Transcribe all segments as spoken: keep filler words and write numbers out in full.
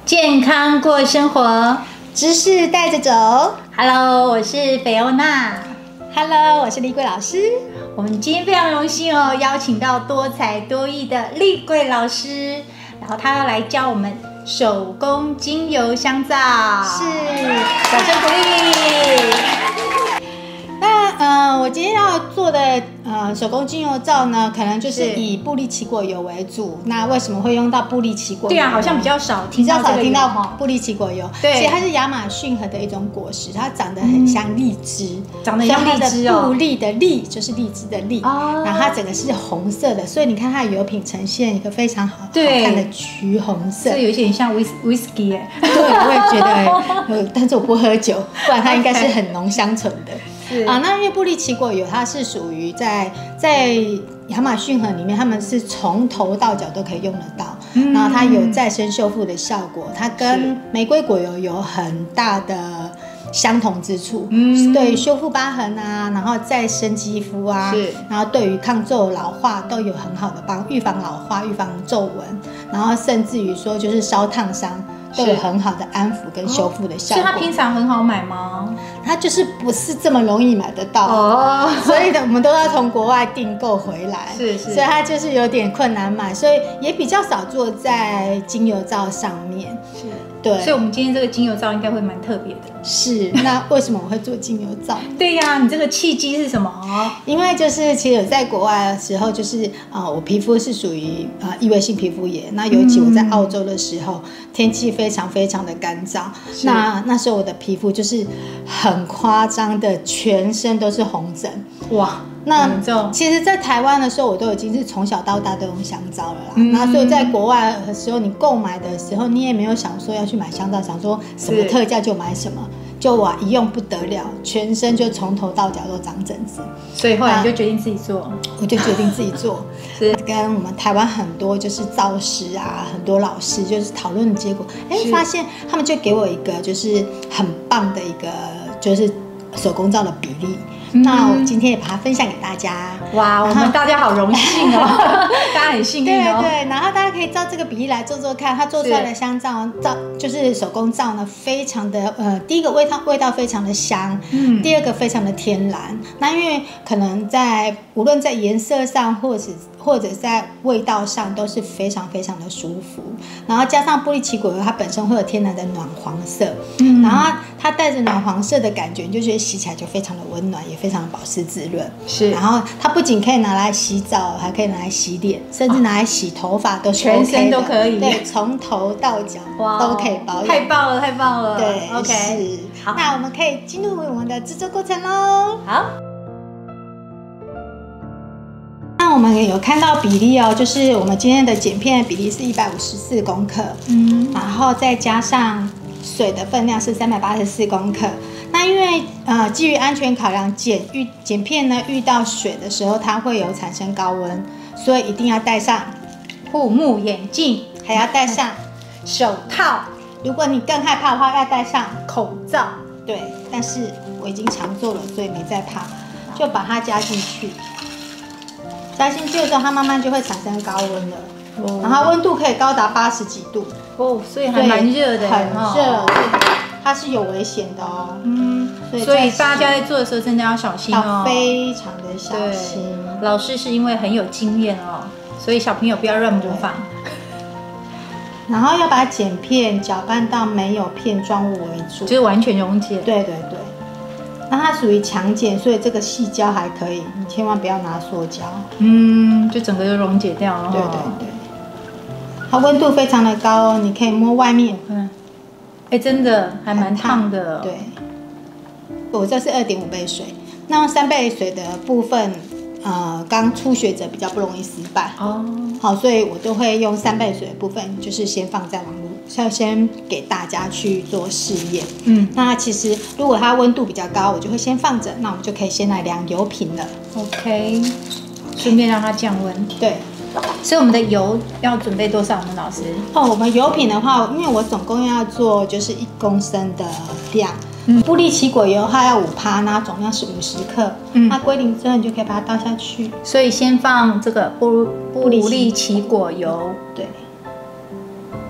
健康过生活， 知识带着走。 Hello， 我是菲欧娜。 Hello， 我是丽桂老师。 我们今天非常荣幸哦，邀请到多才多艺的丽桂老师，然后她要来教我们手工精油香皂。 是， 掌声鼓励。 那呃，我今天要做的呃手工精油皂呢，可能就是以布利奇果油为主。那为什么会用到布利奇果油？ 对啊，好像比较少听到比较少听到哈。 布利奇果油。 对， 其实它是亚马逊河的一种果实，它长得很像荔枝， 嗯、长得像荔枝哦。 布利的利就是荔枝的利， 哦， 然后它整个是红色的，所以你看它的油品呈现一个非常好好看的橘红色， 这有点像威威士忌哎。 对，我也觉得，呃，但是我不喝酒，不然它应该是很浓香醇的。啊，那因为布利奇果油它是属于在在亚马逊河里面，他们是从头到脚都可以用得到，嗯、然后它有再生修复的效果，它跟玫瑰果油有很大的相同之处，嗯，对修复疤痕啊，然后再生肌肤啊， 是， 然后对于抗皱老化都有很好的帮，预防老化、预防皱纹，然后甚至于说就是烧烫伤。都有很好的安抚跟修复的效果， 所以它平常很好买吗？ 它就是不是这么容易买得到哦， 所以呢，我们都要从国外订购回来， 是是， 所以它就是有点困难买，所以也比较少做在精油皂上面。 是， 对， 所以我们今天这个精油皂应该会蛮特别的。 是，那为什么我会做精油皂？ 对呀、啊，你这个契机是什么？ 因为就是其实我在国外的时候，就是啊、呃，我皮肤是属于啊异位性皮肤炎，那尤其我在澳洲的时候，嗯、天气非常非常的干燥，那那时候我的皮肤就是很夸张的，全身都是红疹， 哇！ 那其实，在台湾的时候，我都已经是从小到大都用香皂了啦。 嗯、 那所以在国外的时候，你购买的时候，你也没有想说要去买香皂，想说什么特价就买什么，就哇一用不得了，全身就从头到脚都长疹子。 所以后来你就决定自己做，啊、 我就决定自己做。是跟我们台湾很多就是皂师啊，很多老师就是讨论的结果，哎，发现他们就给我一个就是很棒的一个就是手工皂的比例。嗯、那我今天也把它分享给大家。 哇，我们大家好荣幸哦，大家很幸运哦。 对对，然后大家可以照这个比例来做做看，它做出来的香皂皂就是手工皂呢，非常的呃，第一个味道味道非常的香，嗯，第二个非常的天然。那因为可能在无论在颜色上，或者或者在味道上都是非常非常的舒服。然后加上布利奇果油，它本身会有天然的暖黄色，嗯，然后它带着暖黄色的感觉，你就觉得洗起来就非常的温暖，也非常的保湿滋润。 是， 然后它不仅可以拿来洗澡，还可以拿来洗脸，甚至拿来洗头发都是 OK 的， 全身都可以， 对，从头到脚都可以保养。 太棒了，太棒了。 对 ，OK， 是。 好， 那我们可以进入我们的制作过程喽。 好。 那我们有看到比例哦，就是我们今天的剪片的比例是一百五十四公克，嗯，然后再加上水的分量是三百八十四公克。那因为呃基于安全考量，剪遇剪片呢遇到水的时候，它会有产生高温，所以一定要戴上护目眼镜， 还要戴上手套。 如果你更害怕的话，要戴上口罩。 对，但是我已经常做了，所以没在怕，就把它加进去。加进去的时候，它慢慢就会产生高温了，哦、然后温度可以高达八十几度哦，所以还蛮热的， 很热，它是有危险的哦。嗯， 所以, 所以大家在做的时候真的要小心哦， 要非常的小心。 老师是因为很有经验哦，所以小朋友不要乱模仿。 然后要把剪片搅拌到没有片状物为主， 就是完全溶解。对对对。那它属于强碱，所以这个细胶还可以，你千万不要拿塑胶。 嗯，就整个就溶解掉了。 对对对。它温度非常的高哦，你可以摸外面。 嗯。哎，真的还蛮烫的。 对。我这是二点五倍水，那三倍水的部分，呃，刚初学者比较不容易失败。哦。好，所以我都会用三倍水的部分，就是先放在网络。要先给大家去做试验，嗯，那其实如果它温度比较高，我就会先放着，那我们就可以先来量油品了 ，OK， 顺便让它降温。 对， 所以我们的油要准备多少呢，老师？ 哦，我们油品的话，因为我总共要做就是一公升的量，嗯，布利奇果油它要五趴，那总量是五十克，嗯，那归零之后你就可以把它倒下去。 所以先放这个布布利奇果油， 对。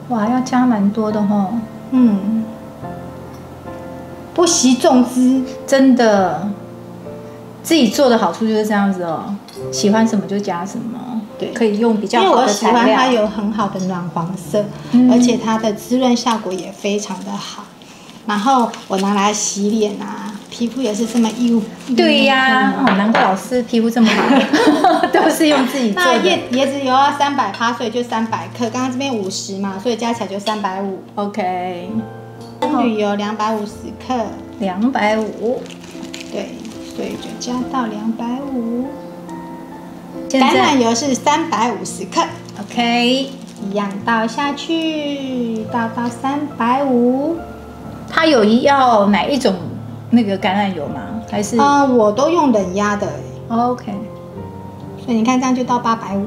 哇，要加蛮多的吼。 嗯，不惜重资， 真的，自己做的好处就是这样子哦，喜欢什么就加什么。 对， 可以用比较因为好的我喜欢材料。 它有很好的暖黄色， 嗯而且它的滋润效果也非常的好。然后我拿来洗脸啊，皮肤也是这么幼。 对呀、哦，难怪老师皮肤这么好，都是用自己做的。 那椰椰子油要三百趴，所以就三百克。刚刚这边五十嘛，所以加起来就三百五。 OK， 棕榈油两百五十克， 两百五。 对，所以就加到两百五。 现在橄榄油是三百五十克， OK， 一样倒下去，倒到三百五。 它有要哪一种那个橄榄油吗？还是、 啊、我都用冷压的， OK？ 所以你看这样就到八百五。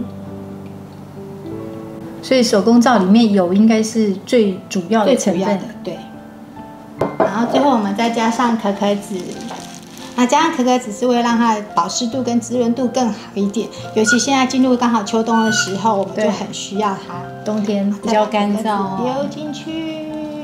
所以手工皂里面油应该是最主要的成分最主要的。对。然后最后我们再加上可可脂，那加上可可脂是为了让它的保湿度跟滋润度更好一点，尤其现在进入刚好秋冬的时候，我们就很需要它。 冬天比较干燥、 再把可可脂哦。 丢进去。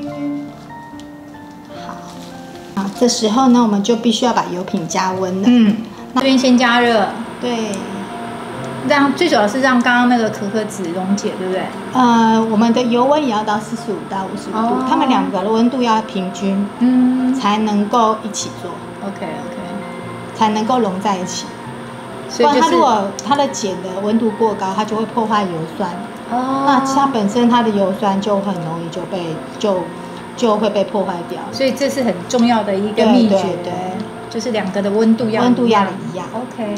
好，好，这时候呢，我们就必须要把油品加温了。 嗯，这边先加热， 对。 让最主要是让刚刚那个可可脂溶解，对不对？ 呃，我们的油温也要到四十五到五十五度， 哦它们两个的温度要平均， 嗯才能够一起做， ，OK OK， 才能够融在一起。 所以就是不然它如果它的碱的温度过高，它就会破坏油酸。 哦， 那它本身它的油酸就很容易就被就就会被破坏掉。 所以这是很重要的一个对秘诀， 对对就是两个的温度要温度要一样一样。 OK，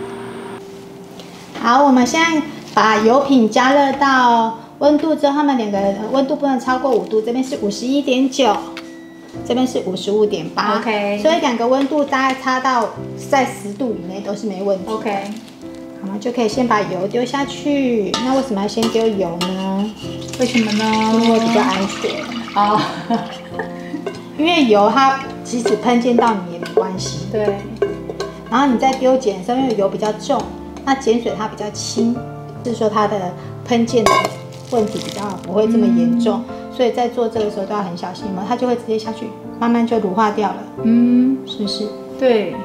好，我们现在把油品加热到温度之后，它们两个温度不能超过五度，这边是五十一点九，这边是五十五点八 OK 所以两个温度大概差到在十度以内都是没问题。 OK， 我们就可以先把油丢下去。那为什么要先丢油呢？ 为什么呢？ 因为比较安全。 哦， 因为油它即使喷溅到你也没关系。 对， 然后你再丢碱水，因为油比较重，那碱水它比较轻，就是说它的喷溅的问题比较不会这么严重， 嗯、 所以在做这个时候都要很小心嘛，它就会直接下去，慢慢就乳化掉了。 嗯， 是不是？ 对。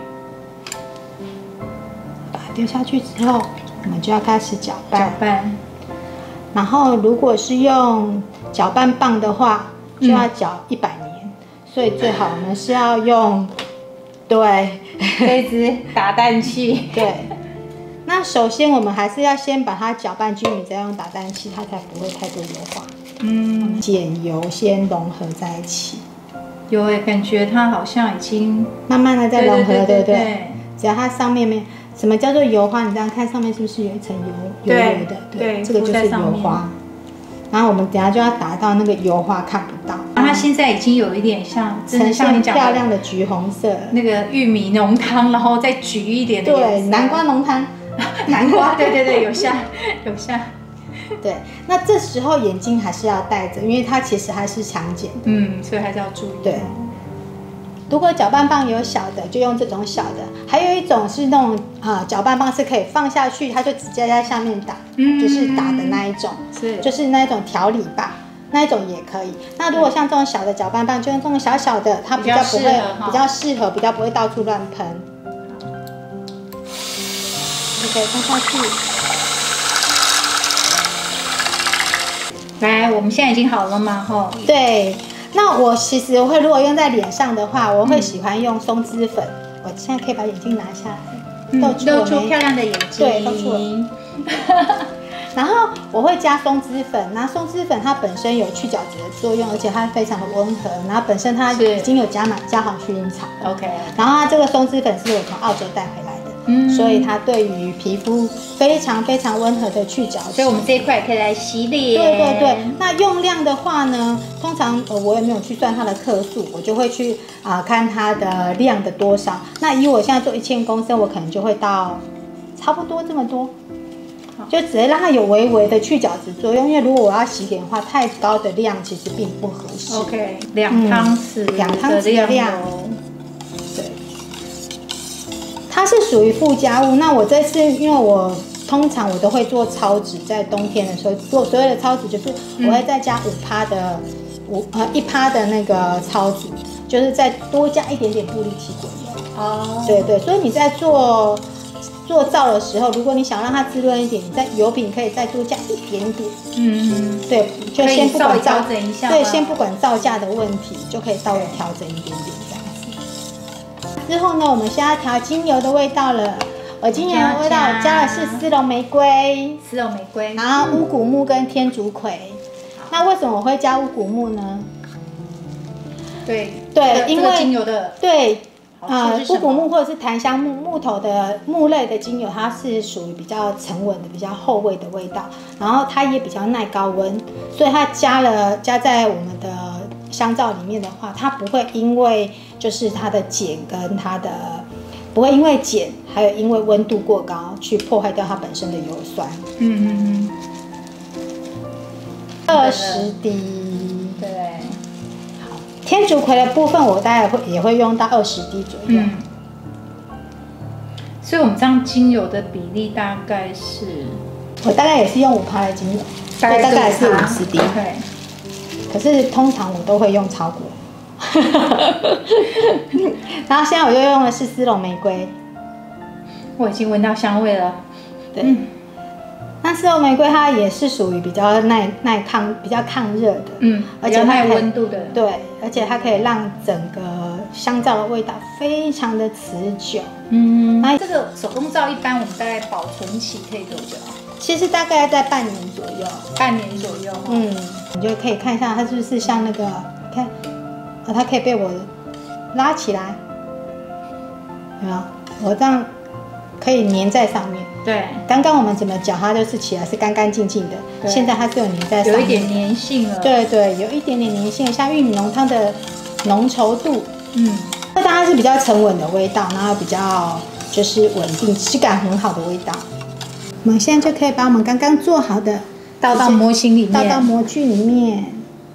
把它丢下去之后，我们就要开始搅拌。 搅拌。 然后如果是用搅拌棒的话，就要搅一百年，嗯、所以最好我们是要用，对， 这支打蛋器。 对。那首先我们还是要先把它搅拌均匀，再用打蛋器，它才不会太多油化。 嗯， 碱油先融合在一起。 有诶，感觉它好像已经慢慢的在融合， 对对对对对不对？只要它上面没什么叫做油花，你这样看上面是不是有一层油油油的？ 对， 这个就是油花。然后我们等一下就要达到那个油花看不到。 它现在已经有一点像，真的像你讲的漂亮的橘红色， 那个玉米浓汤，然后再橘一点的对，南瓜浓汤， 南瓜，对对对，有像有像。 对，那这时候眼镜还是要戴着，因为它其实还是强碱。 嗯，所以还是要注意。 对。如果搅拌棒有小的，就用这种小的。还有一种是那种啊、呃，搅拌棒是可以放下去，它就直接在下面打，嗯、就是打的那一种， 是就是那一种调理棒，那一种也可以。那如果像这种小的搅拌棒，就用这种小小的，它比较不会比较适合，比较不会到处乱喷。就可以放下去。 来，我们现在已经好了吗？吼。 对。那我其实我会，如果用在脸上的话，我会喜欢用松脂粉。嗯、我现在可以把眼镜拿下来， 露出露出漂亮的眼睛。 对，露出。然后我会加松脂粉，那松脂粉它本身有去角质的作用，而且它非常的温和。然后本身它已经有加满加好薰衣草。 OK。 然后它这个松脂粉是我从澳洲带回来的。嗯，所以它对于皮肤非常非常温和的去角质， 所以我们这一块也可以来洗脸。 对对对，那用量的话呢，通常呃我也没有去算它的克数，我就会去啊、呃、看它的量的多少。那以我现在做一千公升，我可能就会到差不多这么多，就只是让它有微微的去角质作用。因为如果我要洗脸的话，太高的量其实并不合适。 OK， 两汤匙， 两、嗯、汤匙的量。对。它是属于附加物，那我这次因为我通常我都会做超值，在冬天的时候做所谓的超值，就是我会再加五趴的五呃一趴的那个超值，就是再多加一点点布力奇果油。哦，对对，所以你在做做皂的时候，如果你想让它滋润一点，你在油品可以再多加一点点。嗯，对，就先不管造对，先不管造价的问题，就可以稍微调整一点点这样子。之后呢，我们现在调精油的味道了。我今年的味道加的是丝绒玫瑰， 丝绒玫瑰， 然后乌骨木跟天竺葵。那为什么我会加乌骨木呢？ 对对，因为精油的对呃乌骨木或者是檀香木木头的木类的精油，它是属于比较沉稳的、比较厚味的味道，然后它也比较耐高温，所以它加了加在我们的香皂里面的话，它不会因为就是它的碱跟它的。不会因为碱，还有因为温度过高去破坏掉它本身的油酸。嗯嗯嗯。二十滴。对。好，天竺葵的部分我大概会也会用到二十滴左右。嗯。 所以我们这样精油的比例大概是， 我大概也是用五趴的精油，大概大概是五十滴。对。可是通常我都会用超过。然后现在我又用的是丝绒玫瑰， 我已经闻到香味了。 对，嗯、那丝绒玫瑰它也是属于比较耐耐抗、比较抗热的，嗯， 而且耐温度的。 对，而且它可以让整个香皂的味道非常的持久。嗯， 那这个手工皂一般我们大概保存期可以多久？ 其实大概在半年左右， 半年左右。 嗯，你就可以看一下它是不是像那个，看。啊，它可以被我拉起来，有没有？我这样可以粘在上面。 对， 刚刚我们怎么搅它就是起来是干干净净的，现在它是有粘在上面， 有一点粘性了。 对对，有一点点粘性，像玉米浓汤的浓稠度。嗯，那当然是比较沉稳的味道，然后比较就是稳定、质感很好的味道。我们现在就可以把我们刚刚做好的倒到模型里面， 倒到模具里面。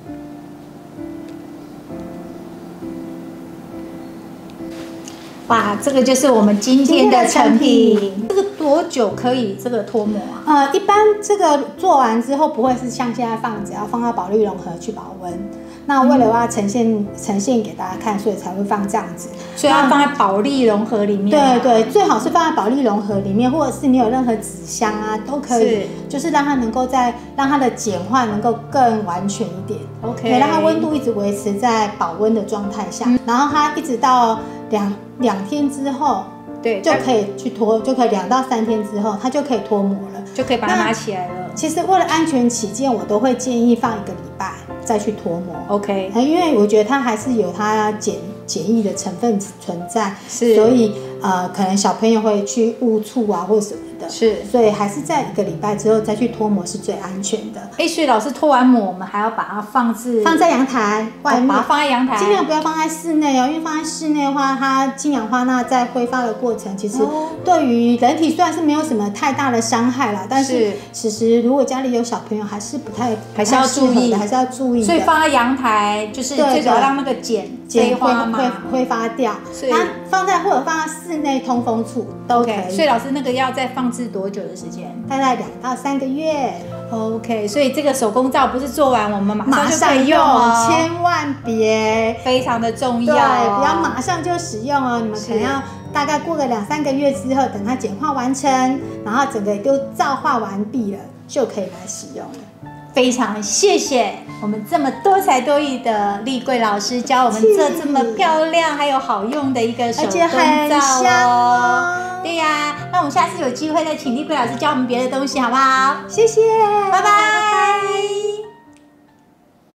哇，这个就是我们今天的成品。这个多久可以这个脱模啊？ 呃，一般这个做完之后不会是像现在放，只要放到保丽龙盒去保温。那为了要呈现、嗯、呈现给大家看，所以才会放这样子。 所以要放在保丽龙盒里面、 啊。对对，最好是放在保丽龙盒里面，或者是你有任何纸箱啊，都可以。是，就是让它能够在让它的碱化能够更完全一点。OK， 可以让它温度一直维持在保温的状态下，嗯、然后它一直到两两天之后。对，就可以去脱，就可以两到三天之后，它就可以脱模了， 就可以把它拿起来了。 其实为了安全起见，我都会建议放一个礼拜再去脱模。 OK， 因为我觉得它还是有它碱碱液的成分存在，是，所以呃，可能小朋友会去误触啊或什么的，是，所以还是在一个礼拜之后再去脱模是最安全的。 哎，所以老师脱完模，我们还要把它放置放在阳台外面， 把它放在阳台， 尽量不要放在室内哦，因为放在室内的话，它氢氧化钠在挥发的过程，其实对于人体虽然是没有什么太大的伤害啦，但是其实如果家里有小朋友，还是不太还是要注意， 还是要注意。 所以放在阳台，就是最主要让那个碱挥发会挥发掉。它放在或者放在室内通风处都可以。 所以老师那个要再放置多久的时间？ 大概两到三个月。 OK， 所以这个手工皂不是做完我们马上就可以用哦， 千万别， 非常的重要、哦。 对，不要马上就使用哦，你们可能要大概过个两三个月之后，等它碱化完成，然后整个都皂化完毕了，就可以来使用了。 非常谢谢我们这么多才多艺的丽桂老师教我们这这么漂亮还有好用的一个手工皂哦，而且很香哦。对呀、啊，那我们下次有机会再请丽桂老师教我们别的东西，好不好？ 谢谢， 拜拜。